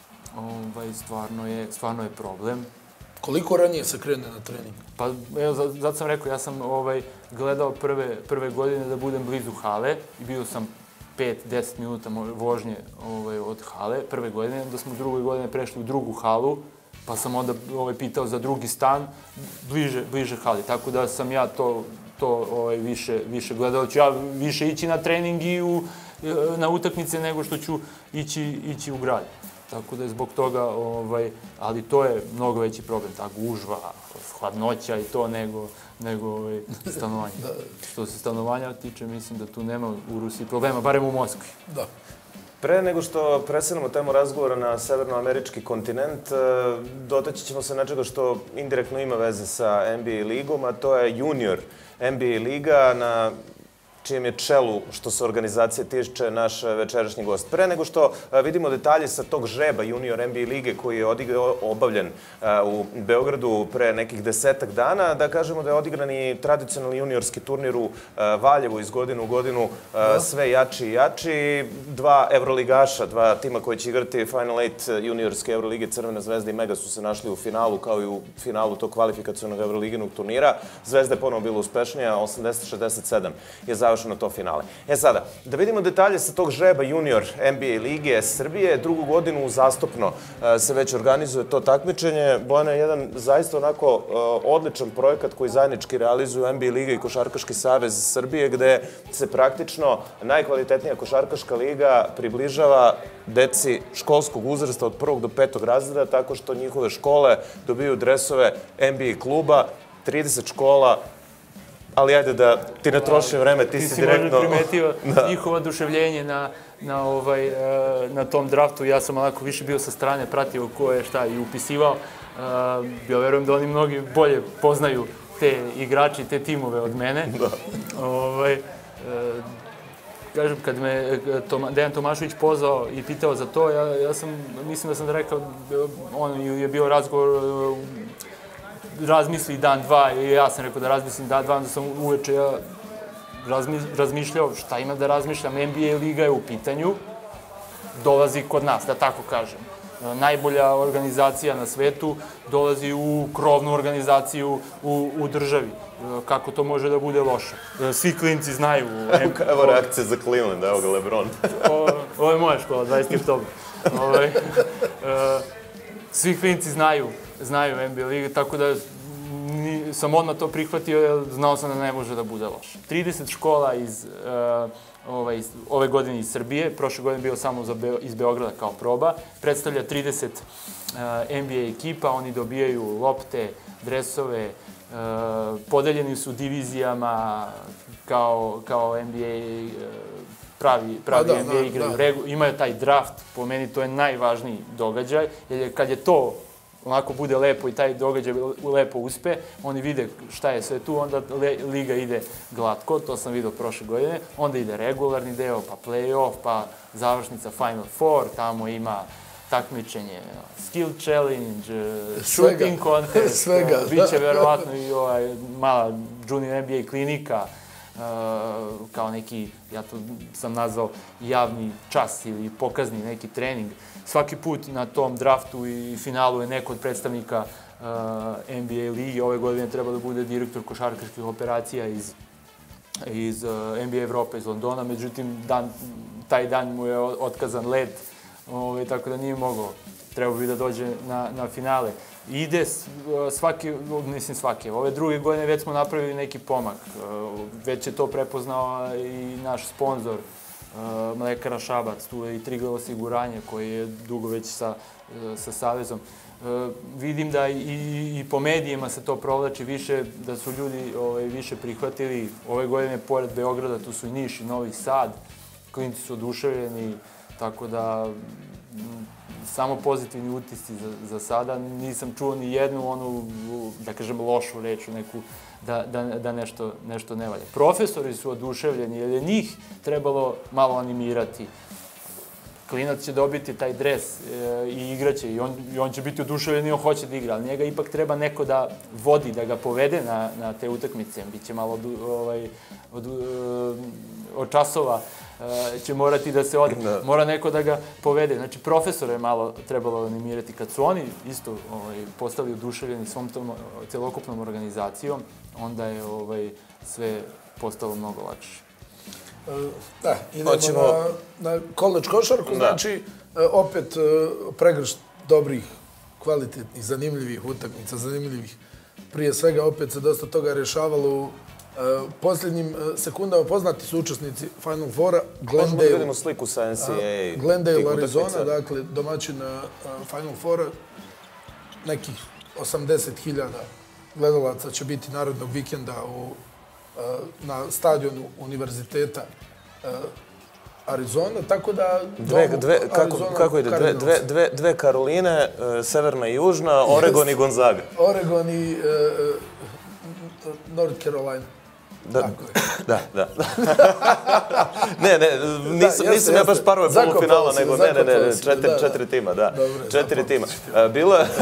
ovaj, stvarno je, stvarno je problem. Koliko ranije se krene na trening? Pa, evo, za- zato sam rekao, ja sam ovaj, gledao prve, prve godine da budem blizu hale i bio sam pet do deset minuta mo- vožnje ovaj, od hale prve godine, da smo druge godine prešli u drugu halu, pa sam onda ovaj, pitao za drugi stan bliže, bliže hali. Tako da sam ja to, to ovaj, više, više gledao. Ću ja više ići na trening i u, na utakmice nego što ću ići, ići u grad. Tako da je zbog toga, ovaj, ali to je mnogo veći problem, ta gužva, hladnoća i to nego, nego ovaj, stanovanje. Što se stanovanja tiče, mislim da tu nema u Rusiji problema, barem u Moskvi. Da. Pre nego što preselimo temu razgovora na severnoamerički kontinent, e, dotaći ćemo se nečega što indirektno ima veze sa N B A ligom, a to je junior N B A liga na čijem je čelu, što se organizacije tiče, naš večerašnji gost. Pre nego što e, vidimo detalje sa tog žreba junior N B A lige koji je odigra- obavljen e, u Beogradu pre nekih desetak dana, da kažemo da je odigran i tradicionalni juniorski turnir u e, Valjevu iz godinu u godinu e, sve jači i jači. Dva evroligaša, dva tima koji će igrati Final Eight juniorske Evrolige, Crvena zvezda i Mega su se našli u finalu, kao i u finalu tog kvalifikacionog Evroliginog turnira. Zvezda je ponovo bila uspešnija, osamdeset šezdeset sedam je završeno to finale. E sada, da vidimo detalje sa tog žreba junior N B A lige Srbije. Drugu godinu uzastopno e, se već organizuje to takmičenje. Bojana je jedan zaista onako e, odličan projekat koji zajednički realizuju N B A liga i Košarkaški savez Srbije, gde se praktično najkvalitetnija košarkaška liga približava deci školskog uzrasta od prvog do petog razreda, tako što njihove škole dobiju dresove N B A kluba, trideset škola, ali ajde da ti ne trošim vreme, ti, Ti si si direktno... možda primetio njihovo oduševljenje na, na, ovaj, e, na tom draftu. Ja sam onako više bio sa strane, pratio ko je šta i upisivao. E, Ja verujem da oni mnogi bolje poznaju te igrače i te timove od mene. Ovaj, e, kažem, kad me Toma, Dejan Tomašević pozvao i pitao za to, ja, ja sam, mislim da sam rekao, on je bio razgovor, razmisli dan, dva, i ja sam rekao da razmislim dan, dva, onda sam uveče ja razmišljao šta ima da razmišljam, N B A liga je u pitanju, dolazi kod nas, da tako kažem. Najbolja organizacija na svetu dolazi u krovnu organizaciju u, u državi. Kako to može da bude loše? Svi klinci znaju. Evo reakcija za Cleveland, evo ga LeBron. Ovo, ovo je moja škola, dvadeset oktobar. Ovaj, e, svi klinci znaju, znaju N B A ligu, tako da ni, sam odmah to prihvatio, jer znao sam da ne može da bude loše. trideset škola iz, e, ovaj, ove godine iz Srbije, prošle godine bio samo za Beo, iz Beograda kao proba, predstavlja trideset e, N B A ekipa, oni dobijaju lopte, dresove, e, podeljeni su divizijama kao, kao N B A e, pravi, pravi da, N B A da, igraju. da. Regu, imaju taj draft, po meni to je najvažniji događaj, jer je, kad je to onako bude lepo i taj događaj lepo uspe, oni vide šta je sve tu, onda le, liga ide glatko, to sam vidio prošle godine, onda ide regularni deo, pa play-off, pa završnica Final Four, tamo ima takmičenje, skill challenge, Svega. shooting contest, Svega, biće da. verovatno i ovaj mala junior N B A klinika, Uh, kao neki, ja to sam nazvao javni čas ili pokazni neki trening. Svaki put na tom draftu i finalu je neko od predstavnika uh, N B A ligi. Ove godine treba da bude direktor košarkaških operacija iz, iz uh, N B A Evrope, iz Londona, međutim dan, taj dan mu je otkazan let, ovaj, tako da nije mogao. Treba bi da dođe na, na finale. Ide svaki, mislim svake, ove druge godine već smo napravili neki pomak. Već je to prepoznao i naš sponzor, Mlekara Šabac, tu je i Triglav osiguranje koji je dugo već sa, sa Savezom. Vidim da i, i po medijima se to provlači više, da su ljudi ovaj, više prihvatili. Ove godine, pored Beograda, tu su i Niš i Novi Sad. Klinci su oduševljeni, tako da samo pozitivni utisci za, za sada. Nisam čuo ni jednu onu, da kažem, lošu reču, neku, da, da, da nešto, nešto ne valja. Profesori su oduševljeni, jer je njih trebalo malo animirati. klinac će dobiti taj dres i igraće i on će biti oduševljen i on hoće da igra, ali njega ipak treba neko da vodi, da ga povede na te utakmice. Biće malo od časova, će morati da se ode. Mora neko da ga povede. Znači, profesora je malo trebalo animirati. Kad su oni isto postali oduševljeni svom tom celokupnom organizacijom, onda je sve postalo mnogo lakše. Da, idemo na koleđ košarku, znači opet pregršt dobrih, kvalitetnih, zanimljivih utakmica, zanimljivih. Prije svega opet se dosta toga rješavalo u posljednjim sekundama. Poznati su učesnici Final Foura. Možemo da vidimo sliku sa N C A A. Glendale, Arizona, dakle domaćin Final Foura. Nekih osamdeset hiljada gledalaca će biti narednog vikenda na stadionu Univerziteta Arizona, tako da... Kako ide? Dve Karoline, severna i južna, Oregon i Gonzaga. Oregon i North Carolina. Da, da, da. Ne, ne, nisam ja baš parove polufinala, nego ne, ne, ne, četiri tima, da. Četiri tima. Bilo je...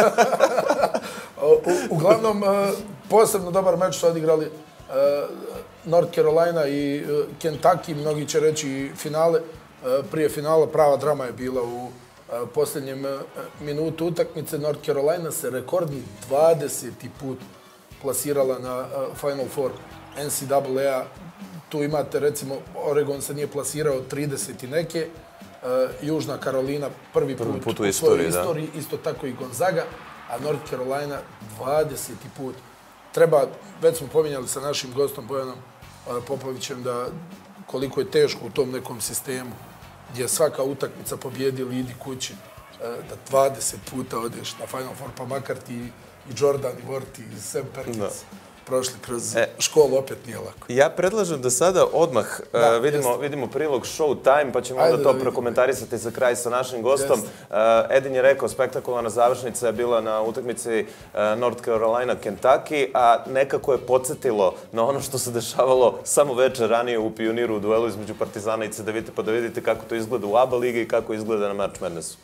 Uglavnom, posebno dobar meč su odigrali North Carolina i Kentucky, mnogi će reći finale. Prije finala prava drama je bila u posljednjem minutu utakmice. North Carolina se rekordni dvadeseti put plasirala na Final Four N C A A. Tu imate, recimo, Oregon se nije plasirao trideset i neke, Južna Karolina prvi put u svojoj istoriji, isto tako i Gonzaga, a North Carolina dvadeseti put. Treba, već smo pominjali sa našim gostom Bojanom Popovićem, da koliko je teško u tom nekom sistemu gdje svaka utakmica pobjedi ili idi kući, da dvadeset puta odeš na Final Four, pa makar ti i Jordan i Vorti i Sam Perkins prošli kroz školu, opet nije lako. Ja predlažem da sada odmah vidimo prilog Showtime, pa ćemo onda to prokomentarisati za kraj sa našim gostom. Edin je rekao, spektakularna završnica je bila na utakmici North Carolina Kentucky, a nekako je podsjetilo na ono što se dešavalo samo večer ranije u Pioniru u duelu između Partizana i Cedevite, pa da vidite kako to izgleda u A B A ligi i kako izgleda na March Madnessu.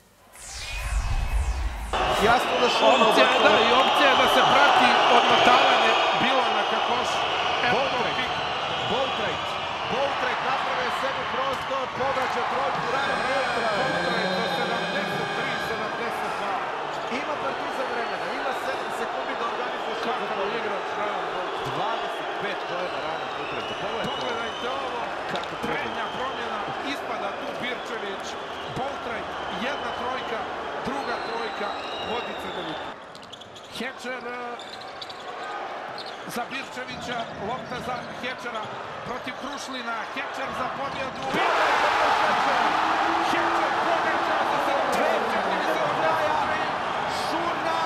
Jasno da šuma, da, i opcija je da se prati odmotavanje Bilana ka košu. Boltrek, Boltrek, Boltrek naprave sebi prostor, pogađa trojku, Ryan Boltrek, Boltrek do sedamdeset tri sedamdeset dva. Ima Partizan vremena, ima sedam sekundi da organizuje šut za tvoj igrač, Ryan Boltrek. dvadeset pet pojena Ryan Boltrek. Pogledajte ovo, prednja promjena, ispada tu Birčević, Boltrek, jedna trojka, druga trojka, vodi Cedevita. Hečer za Birčevića, lopta za Hečera protiv Krušlina, Hečer za pobjedu. Hečer pogađa za sedamdeset četiri sedamdeset tri. Šurna,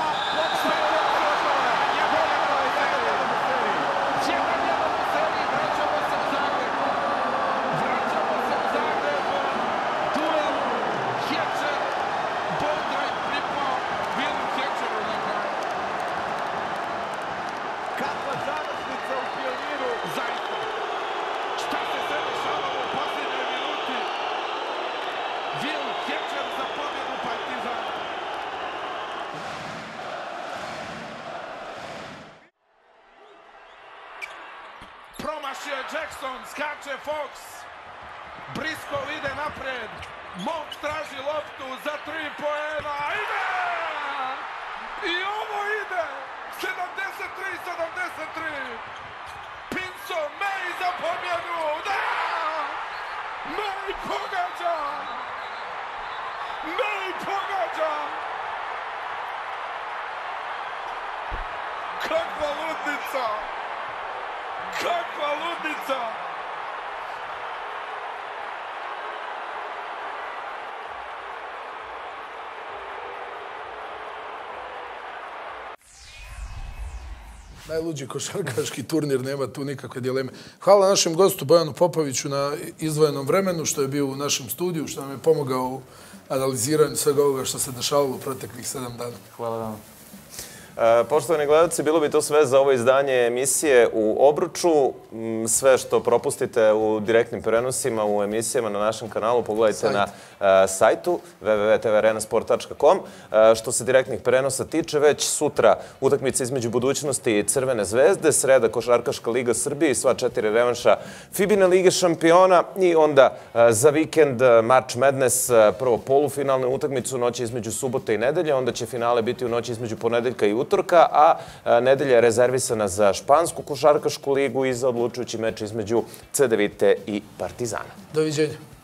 je bolje kao i jedan u seriji. jedan jedan u seriji, vraćamo se u Zagreb. Vraćamo se u Zagreb. Duel, Hečer, Boltrek pripao Bilu Hečeru na kraju. Kakva završnica u Pioniru, zaista. Šta se sve dešavalo u posljednjoj minuti? Bill Hečer za pobjedu Partizana. Promašio je Jackson, skače Fox. Briskov ide napred. Monk traži loptu za tri poena. Ide! I ovo ide! sedamdeset tri sedamdeset tri. Pinso, May za pobjedu! Da! May pogađa! May pogađa! Kakva ludnica! Kakva ludnica! Najluđi košarkaški turnir, nema tu nikakve dileme. Hvala našem gostu Bojanu Popoviću na izdvojenom vremenu, što je bio u našem studiju, što nam je pomogao u analiziranju svega ovoga što se dešavalo u proteklih sedam dana. Hvala vam. Poštovani gledalci, bilo bi to sve za ovo izdanje emisije u Obruču. Sve što propustite u direktnim prenosima, u emisijama na našem kanalu, pogledajte na sajtu w w w tačka t v arena sport tačka com. Što se direktnih prenosa tiče, već sutra utakmica između Budućnosti i Crvene zvezde, sreda Košarkaška liga Srbije i sva četiri revanša Fibine lige šampiona i onda za vikend March Madness, prvo polufinalne utakmicu u noći između subote i nedelje, onda će finale biti u noći između ponedeljka i utorka, a nedelja je rezervisana za Špansku košarkašku ligu i za odlučujući meč između C D Vite i Partizana. Doviđenja.